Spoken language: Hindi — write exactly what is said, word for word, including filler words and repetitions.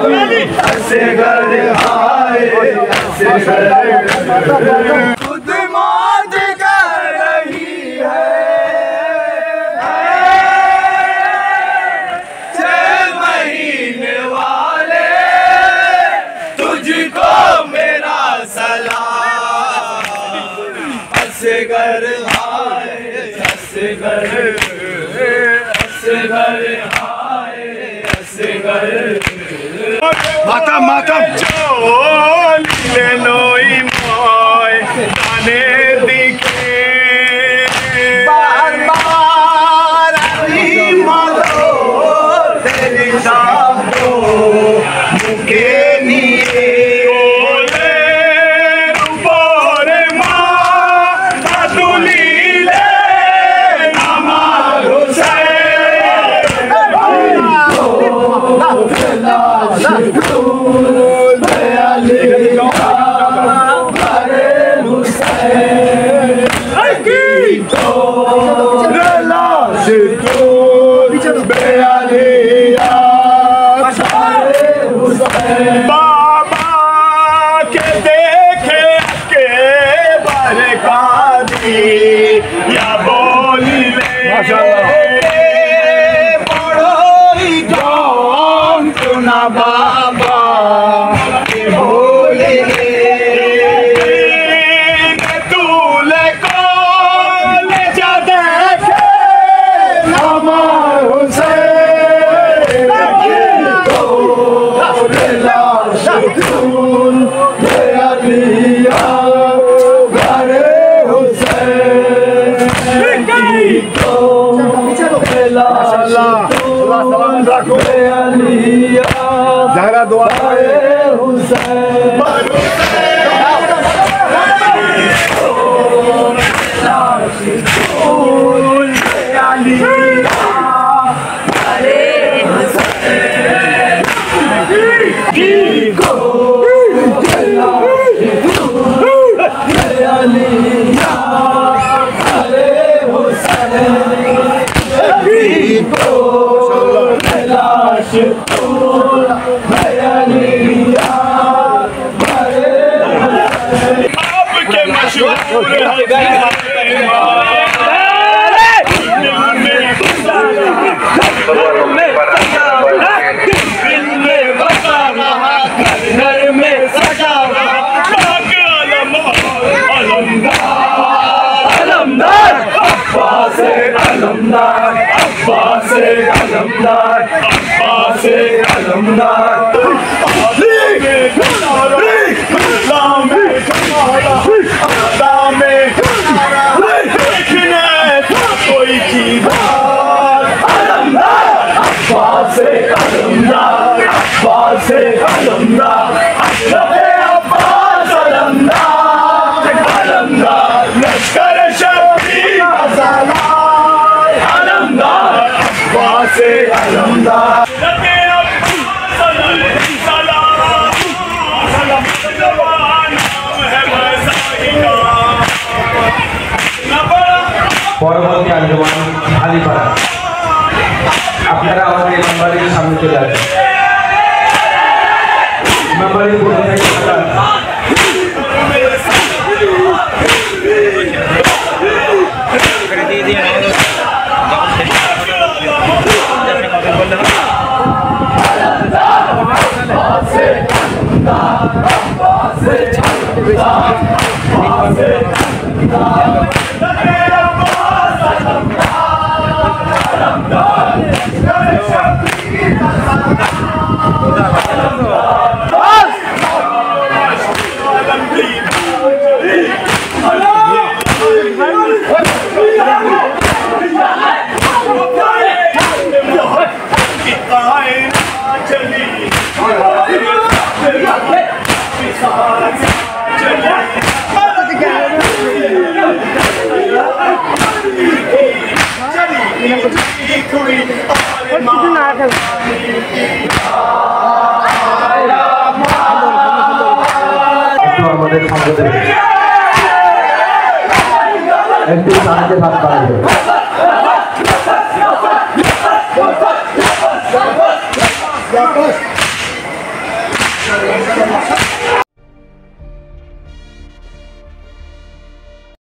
असगर हाय असगर खुद मौत कर रही है छह महीने वाले तुझको मेरा सलाम असगर हाय असगर असगर हाय असगर मातम मातम चोली नोई मोय ताने दिखे बार बार अली मालो तेरी जादो मुके निये ओले रूपोरे माँ दादुली ले नामार बाबा के देखे के बरकादी या बोली ले बड़ो ही जान सुना बाबा के बोले तूले को ले जा देखे हमार हुसैन ज़हरा दुआ हुसैन आपके मशहूर अलमदार अब्बास अलमदार अब्बास अलमदार कोई चीज अलमदार अब्बास अलमदार अब्बास अलमदार अब्बास अलमदार अलमदार लश्कर शबीर से अलमदार পরবর্তী আঞ্জুমান আলিপাড়া আপনারা আমাদের মেম্বারের সামনে চলে আসেন মেম্বারের দিয়ে দিয়ে একটু সাহায্যে ভাগ করা যাবে। है।